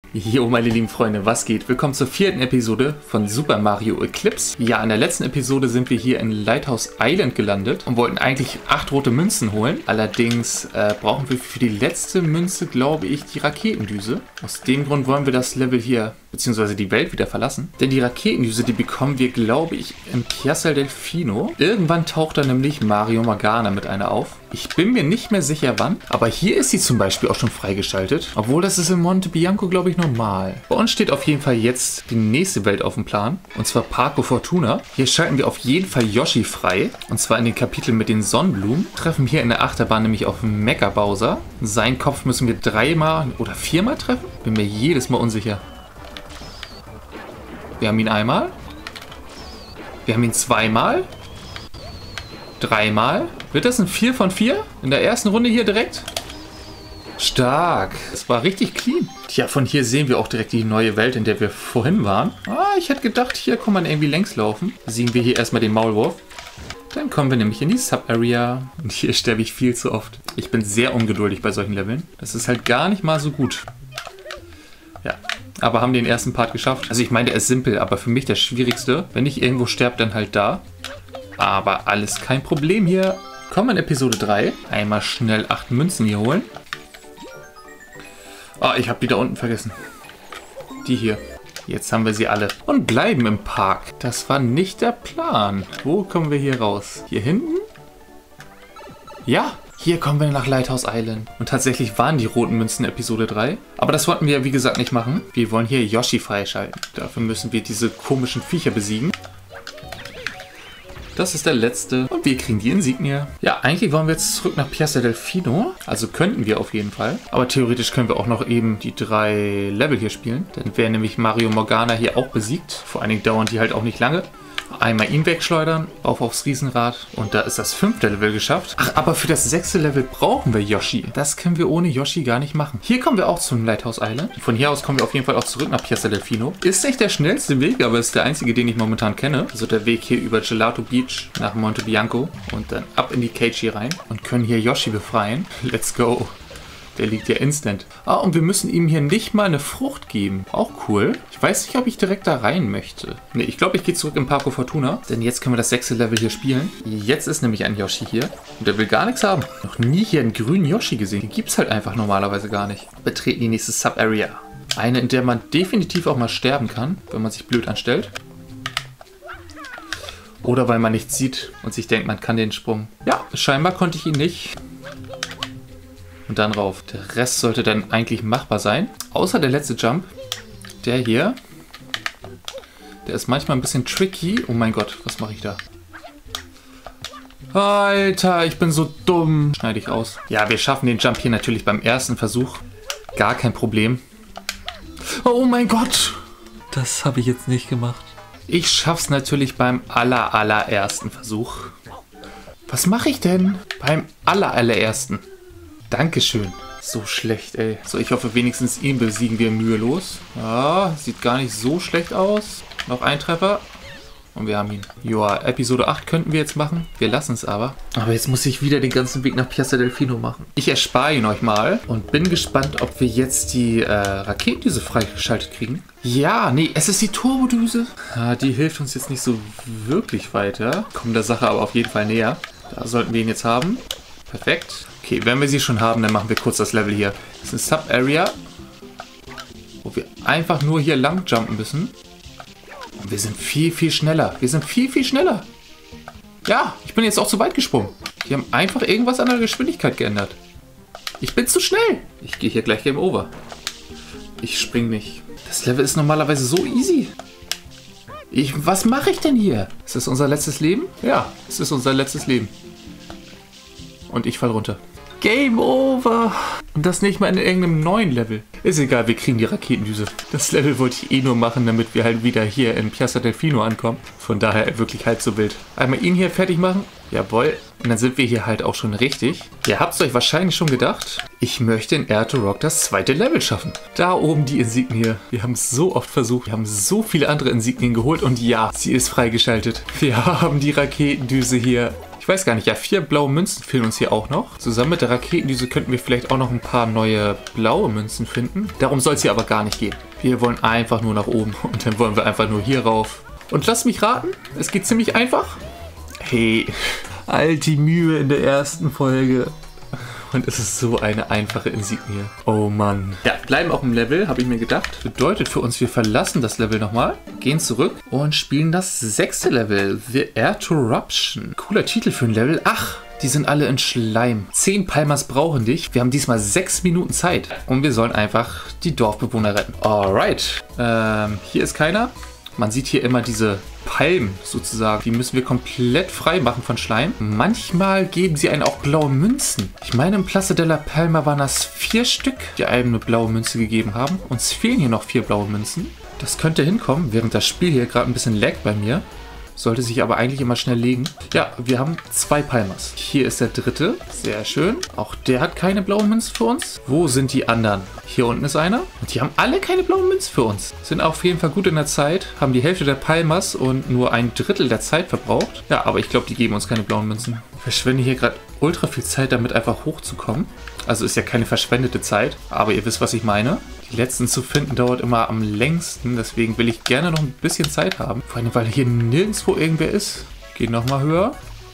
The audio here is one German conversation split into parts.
Jo, meine lieben Freunde, was geht? Willkommen zur 4. Episode von Super Mario Eclipse. Ja, in der letzten Episode sind wir hier in Lighthouse Island gelandet und wollten eigentlich 8 rote Münzen holen. Allerdings brauchen wir für die letzte Münze, glaube ich, die Raketendüse. Aus dem Grund wollen wir das Level hier, beziehungsweise die Welt wieder verlassen. Denn die Raketendüse, die bekommen wir, glaube ich, im Castle Delfino. Irgendwann taucht da nämlich Mario Morgana mit einer auf. Ich bin mir nicht mehr sicher wann, aber hier ist sie zum Beispiel auch schon freigeschaltet. Obwohl, das ist in Monte Bianco, glaube ich, normal. Bei uns steht auf jeden Fall jetzt die nächste Welt auf dem Plan. Und zwar Parco Fortuna. Hier schalten wir auf jeden Fall Yoshi frei. Und zwar in den Kapiteln mit den Sonnenblumen. Treffen hier in der Achterbahn nämlich auf Mecha Bowser. Seinen Kopf müssen wir 3-mal oder 4-mal treffen. Bin mir jedes Mal unsicher. Wir haben ihn einmal. Wir haben ihn 2-mal. 3-mal. Wird das ein 4 von 4? In der ersten Runde hier direkt? Stark. Das war richtig clean. Tja, von hier sehen wir auch direkt die neue Welt, in der wir vorhin waren. Ich hätte gedacht, hier kann man irgendwie längs laufen. Besiegen wir hier erstmal den Maulwurf. Dann kommen wir nämlich in die Sub-Area. Und hier sterbe ich viel zu oft. Ich bin sehr ungeduldig bei solchen Leveln. Das ist halt gar nicht mal so gut. Ja, aber haben den ersten Part geschafft. Also ich meine, der ist simpel, aber für mich der schwierigste. Wenn ich irgendwo sterbe, dann halt da. Aber alles kein Problem hier. Kommen wir in Episode 3. Einmal schnell 8 Münzen hier holen. Ich habe die da unten vergessen. Die hier. Jetzt haben wir sie alle. Und bleiben im Park. Das war nicht der Plan. Wo kommen wir hier raus? Hier hinten? Ja, hier kommen wir nach Lighthouse Island. Und tatsächlich waren die roten Münzen Episode 3. Aber das wollten wir, wie gesagt, nicht machen. Wir wollen hier Yoshi freischalten. Dafür müssen wir diese komischen Viecher besiegen. Das ist der letzte. Und wir kriegen die Insignie. Ja, eigentlich wollen wir jetzt zurück nach Piazza Delfino. Also könnten wir auf jeden Fall. Aber theoretisch können wir auch noch eben die 3 Level hier spielen. Dann wäre nämlich Mario Morgana hier auch besiegt. Vor allen Dingen dauern die halt auch nicht lange. Einmal ihn wegschleudern, aufs Riesenrad. Und da ist das 5. Level geschafft. Ach, aber für das 6. Level brauchen wir Yoshi. Das können wir ohne Yoshi gar nicht machen. Hier kommen wir auch zum Lighthouse Island. Von hier aus kommen wir auf jeden Fall auch zurück nach Piazza Delfino. Ist nicht der schnellste Weg, aber ist der einzige, den ich momentan kenne. Also der Weg hier über Gelato Beach nach Monte Bianco. Und dann ab in die Cage hier rein. Und können hier Yoshi befreien. Let's go. Der liegt ja instant. Und wir müssen ihm hier nicht mal eine Frucht geben. Auch cool. Ich weiß nicht, ob ich direkt da rein möchte. Ne, ich glaube, ich gehe zurück in Parco Fortuna. Denn jetzt können wir das 6. Level hier spielen. Jetzt ist nämlich ein Yoshi hier. Und der will gar nichts haben. Noch nie hier einen grünen Yoshi gesehen. Den gibt es halt einfach normalerweise gar nicht. Betreten die nächste Sub-Area. Eine, in der man definitiv auch mal sterben kann, wenn man sich blöd anstellt. Oder weil man nichts sieht und sich denkt, man kann den Sprung. Ja, scheinbar konnte ich ihn nicht. Und dann rauf. Der Rest sollte dann eigentlich machbar sein. Außer der letzte Jump. Der hier. Der ist manchmal ein bisschen tricky. Oh mein Gott, was mache ich da? Alter, ich bin so dumm. Schneide ich raus. Ja, wir schaffen den Jump hier natürlich beim ersten Versuch. Gar kein Problem. Oh mein Gott. Das habe ich jetzt nicht gemacht. Ich schaff's natürlich beim allerersten Versuch. Was mache ich denn? Beim allerersten. Dankeschön. So schlecht, ey. So, ich hoffe, wenigstens ihn besiegen wir mühelos. Ja, sieht gar nicht so schlecht aus. Noch ein Treffer. Und wir haben ihn. Joa, Episode 8 könnten wir jetzt machen. Wir lassen es aber. Aber jetzt muss ich wieder den ganzen Weg nach Piazza Delfino machen. Ich erspare ihn euch mal. Und bin gespannt, ob wir jetzt die Raketendüse freigeschaltet kriegen. Ja, nee, es ist die Turbodüse. Die hilft uns jetzt nicht so wirklich weiter. Kommen der Sache aber auf jeden Fall näher. Da sollten wir ihn jetzt haben. Perfekt. Okay, wenn wir sie schon haben, dann machen wir kurz das Level hier. Das ist eine Sub-Area, wo wir einfach nur hier lang jumpen müssen. Und wir sind viel schneller. Wir sind viel schneller. Ja, ich bin jetzt auch zu weit gesprungen. Die haben einfach irgendwas an der Geschwindigkeit geändert. Ich bin zu schnell. Ich gehe hier gleich Game Over. Ich spring nicht. Das Level ist normalerweise so easy. Was mache ich denn hier? Ist das unser letztes Leben? Ja, es ist unser letztes Leben. Und ich fall runter. Game over! Und das nicht mal in irgendeinem neuen Level. Ist egal, wir kriegen die Raketendüse. Das Level wollte ich eh nur machen, damit wir halt wieder hier in Piazza Delfino ankommen. Von daher wirklich halb so wild. Einmal ihn hier fertig machen. Jawohl. Und dann sind wir hier halt auch schon richtig. Ihr habt es euch wahrscheinlich schon gedacht. Ich möchte in Air to Rock das 2. Level schaffen. Da oben die Insignie. Wir haben es so oft versucht. Wir haben so viele andere Insignien geholt. Und ja, sie ist freigeschaltet. Wir haben die Raketendüse hier. weiß gar nicht, ja, 4 blaue Münzen fehlen uns hier auch noch. Zusammen mit der Raketendüse könnten wir vielleicht auch noch ein paar neue blaue Münzen finden. Darum soll es hier aber gar nicht gehen. Wir wollen einfach nur nach oben und dann wollen wir einfach nur hier rauf. Und lasst mich raten, es geht ziemlich einfach. Hey, all die Mühe in der ersten Folge. Und es ist so eine einfache Insignie. Oh Mann. Ja, bleiben auch im Level, habe ich mir gedacht. Bedeutet für uns, wir verlassen das Level nochmal, gehen zurück und spielen das 6. Level. The Interruption. Cooler Titel für ein Level. Ach, die sind alle in Schleim. 10 Palmas brauchen dich. Wir haben diesmal 6 Minuten Zeit. Und wir sollen einfach die Dorfbewohner retten. Alright. Hier ist keiner. Man sieht hier immer diese Palmen sozusagen. Die müssen wir komplett frei machen von Schleim. Manchmal geben sie einen auch blaue Münzen. Ich meine, im Plaza della Palma waren das 4 Stück, die einem eine blaue Münze gegeben haben. Uns fehlen hier noch 4 blaue Münzen. Das könnte hinkommen, während das Spiel hier gerade ein bisschen laggt bei mir. Sollte sich aber eigentlich immer schnell legen. Ja, wir haben 2 Palmas. Hier ist der 3. Sehr schön. Auch der hat keine blauen Münzen für uns. Wo sind die anderen? Hier unten ist einer. Und die haben alle keine blauen Münzen für uns. Sind auf jeden Fall gut in der Zeit. Haben die Hälfte der Palmas und nur 1/3 der Zeit verbraucht. Ja, aber ich glaube, die geben uns keine blauen Münzen. Ich verschwende hier gerade ultra viel Zeit, damit einfach hochzukommen. Also ist ja keine verschwendete Zeit. Aber ihr wisst, was ich meine. Die letzten zu finden dauert immer am längsten. Deswegen will ich gerne noch ein bisschen Zeit haben. Vor allem, weil hier nirgendwo irgendwer ist. Geht nochmal höher.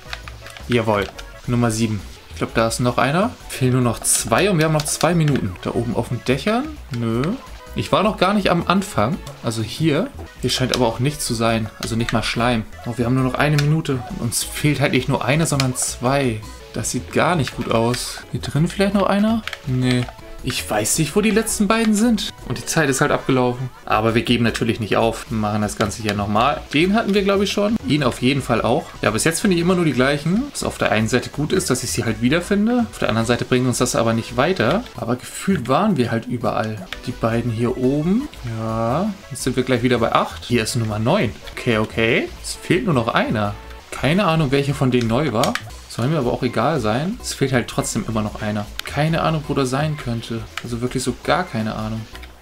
Jawohl. Nummer 7. Ich glaube, da ist noch einer. Fehlen nur noch 2 und wir haben noch 2 Minuten. Da oben auf den Dächern? Nö. Ich war noch gar nicht am Anfang. Also hier. Hier scheint aber auch nichts zu sein. Also nicht mal Schleim. Oh, wir haben nur noch 1 Minute. Und uns fehlt halt nicht nur eine, sondern 2. Das sieht gar nicht gut aus. Hier drin vielleicht noch einer? Nee. Ich weiß nicht, wo die letzten beiden sind. Und die Zeit ist halt abgelaufen. Aber wir geben natürlich nicht auf. Wir machen das Ganze hier nochmal. Den hatten wir, glaube ich, schon. Ihn auf jeden Fall auch. Ja, bis jetzt finde ich immer nur die gleichen. Was auf der einen Seite gut ist, dass ich sie halt wiederfinde. Auf der anderen Seite bringt uns das aber nicht weiter. Aber gefühlt waren wir halt überall. Die beiden hier oben. Ja, jetzt sind wir gleich wieder bei 8. Hier ist Nummer 9. Okay, okay. Es fehlt nur noch einer. Keine Ahnung, welcher von denen neu war. Soll mir aber auch egal sein. Es fehlt halt trotzdem immer noch einer. Keine Ahnung, wo der sein könnte. Also wirklich so gar keine Ahnung.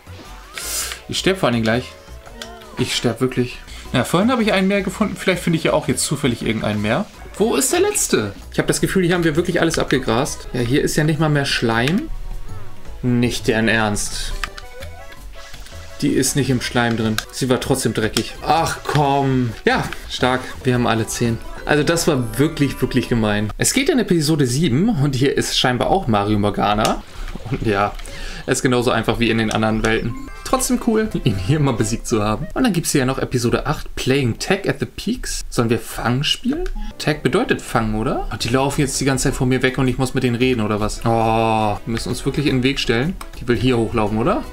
Ich sterbe vor allem gleich. Ich sterbe wirklich. Ja, vorhin habe ich einen mehr gefunden. Vielleicht finde ich ja auch jetzt zufällig irgendeinen mehr. Wo ist der letzte? Ich habe das Gefühl, hier haben wir wirklich alles abgegrast. Ja, hier ist ja nicht mal mehr Schleim. Nicht deren Ernst. Die ist nicht im Schleim drin. Sie war trotzdem dreckig. Ach komm. Ja, stark. Wir haben alle 10. Also das war wirklich, wirklich gemein. Es geht in Episode 7 und hier ist scheinbar auch Mario Morgana. Und ja, es ist genauso einfach wie in den anderen Welten. Trotzdem cool, ihn hier mal besiegt zu haben. Und dann gibt es hier ja noch Episode 8, Playing Tag at the Peaks. Sollen wir Fang spielen? Tag bedeutet Fangen, oder? Und die laufen jetzt die ganze Zeit vor mir weg und ich muss mit denen reden, oder was? Oh, wir müssen uns wirklich in den Weg stellen. Die will hier hochlaufen, oder?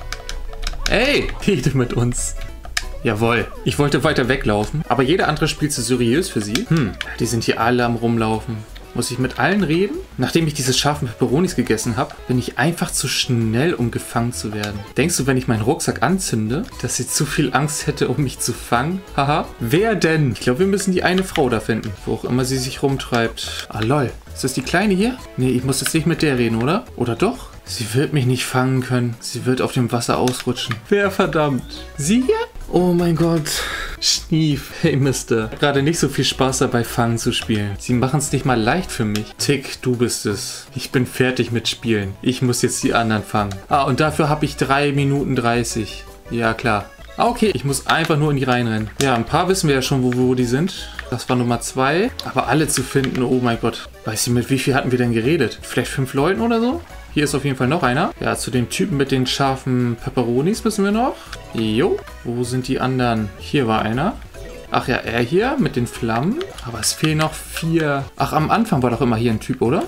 Ey, rede mit uns. Jawohl. Ich wollte weiter weglaufen, aber jeder andere spielt zu seriös für sie. Die sind hier alle am Rumlaufen. Muss ich mit allen reden? Nachdem ich diese scharfen Peperonis gegessen habe, bin ich einfach zu schnell, um gefangen zu werden. Denkst du, wenn ich meinen Rucksack anzünde, dass sie zu viel Angst hätte, um mich zu fangen? Haha. Wer denn? Ich glaube, wir müssen die eine Frau da finden, wo auch immer sie sich rumtreibt. Ah, lol. Ist das die Kleine hier? Nee, ich muss jetzt nicht mit der reden, oder? Oder doch? Sie wird mich nicht fangen können. Sie wird auf dem Wasser ausrutschen. Wer verdammt? Sie hier? Oh mein Gott. Schnief. Hey, Mister. Gerade nicht so viel Spaß dabei, Fangen zu spielen. Sie machen es nicht mal leicht für mich. Tick, du bist es. Ich bin fertig mit Spielen. Ich muss jetzt die anderen fangen. Ah, und dafür habe ich 3 Minuten 30. Ja, klar. Ah, okay. Ich muss einfach nur in die Reihen rennen. Ja, ein paar wissen wir ja schon, wo die sind. Das war Nummer 2. Aber alle zu finden, oh mein Gott. Weiß ich, mit wie viel hatten wir denn geredet? Vielleicht 5 Leuten oder so? Hier ist auf jeden Fall noch einer. Ja, zu dem Typen mit den scharfen Peperonis müssen wir noch. Jo. Wo sind die anderen? Hier war einer. Ach ja, er hier mit den Flammen. Aber es fehlen noch 4. Ach, am Anfang war doch immer hier ein Typ, oder?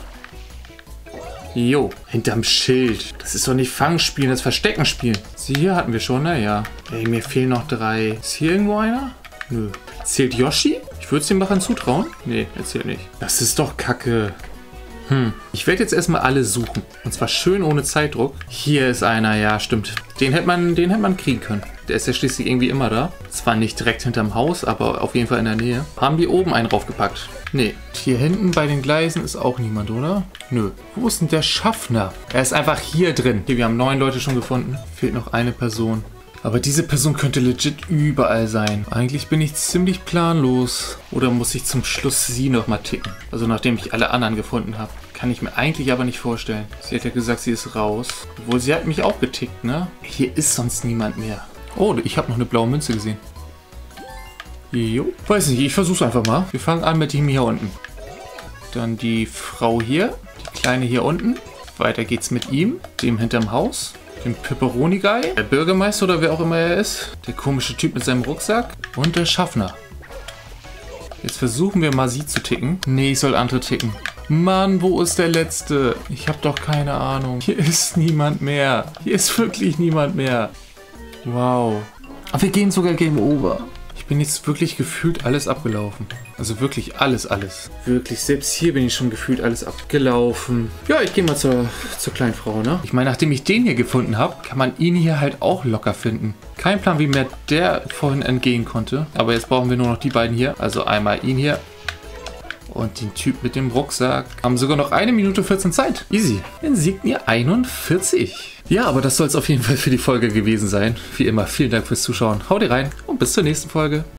Jo. Hinterm Schild. Das ist doch nicht Fangspielen, das Verstecken spielen. Sie hier hatten wir schon, naja. Ey, mir fehlen noch 3. Ist hier irgendwo einer? Nö. Zählt Yoshi? Ich würde es den Machern zutrauen. Nee, er zählt nicht. Das ist doch Kacke. Ich werde jetzt erstmal alle suchen. Und zwar schön ohne Zeitdruck. Hier ist einer, ja, stimmt. Den hätte man kriegen können. Der ist ja schließlich irgendwie immer da. Zwar nicht direkt hinterm Haus, aber auf jeden Fall in der Nähe. Haben die oben einen draufgepackt? Nee. Hier hinten bei den Gleisen ist auch niemand, oder? Nö. Wo ist denn der Schaffner? Er ist einfach hier drin. Hier, wir haben 9 Leute schon gefunden. Fehlt noch eine Person. Aber diese Person könnte legit überall sein. Eigentlich bin ich ziemlich planlos. Oder muss ich zum Schluss sie nochmal ticken? Also nachdem ich alle anderen gefunden habe. Kann ich mir eigentlich aber nicht vorstellen. Sie hat ja gesagt, sie ist raus. Obwohl, sie hat mich auch getickt, ne? Hier ist sonst niemand mehr. Oh, ich habe noch eine blaue Münze gesehen. Jo. Weiß nicht, ich versuch's einfach mal. Wir fangen an mit ihm hier unten. Dann die Frau hier. Die Kleine hier unten. Weiter geht's mit ihm. Dem hinterm Haus. Dem Pepperoni-Guy. Der Bürgermeister oder wer auch immer er ist. Der komische Typ mit seinem Rucksack. Und der Schaffner. Jetzt versuchen wir mal sie zu ticken. Nee, ich soll andere ticken. Mann, wo ist der Letzte? Ich habe doch keine Ahnung. Hier ist niemand mehr. Hier ist wirklich niemand mehr. Wow. Aber wir gehen sogar Game Over. Ich bin jetzt wirklich gefühlt alles abgelaufen. Also wirklich alles. Wirklich, selbst hier bin ich schon gefühlt alles abgelaufen. Ja, ich gehe mal zur kleinen Frau, ne? Ich meine, nachdem ich den hier gefunden habe, kann man ihn hier halt auch locker finden. Kein Plan, wie mir der vorhin entgehen konnte. Aber jetzt brauchen wir nur noch die beiden hier. Also einmal ihn hier. Und den Typ mit dem Rucksack. Haben sogar noch 1 Minute 14 Zeit. Easy. Insignie 41. Ja, aber das soll es auf jeden Fall für die Folge gewesen sein. Wie immer, vielen Dank fürs Zuschauen. Haut rein und bis zur nächsten Folge.